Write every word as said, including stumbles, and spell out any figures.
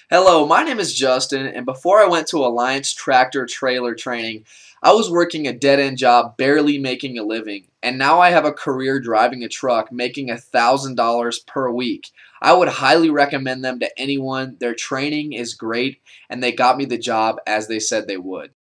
Hello, my name is Justin, and before I went to Alliance Tractor Trailer Training, I was working a dead-end job, barely making a living, and now I have a career driving a truck, making one thousand dollars per week. I would highly recommend them to anyone. Their training is great, and they got me the job as they said they would.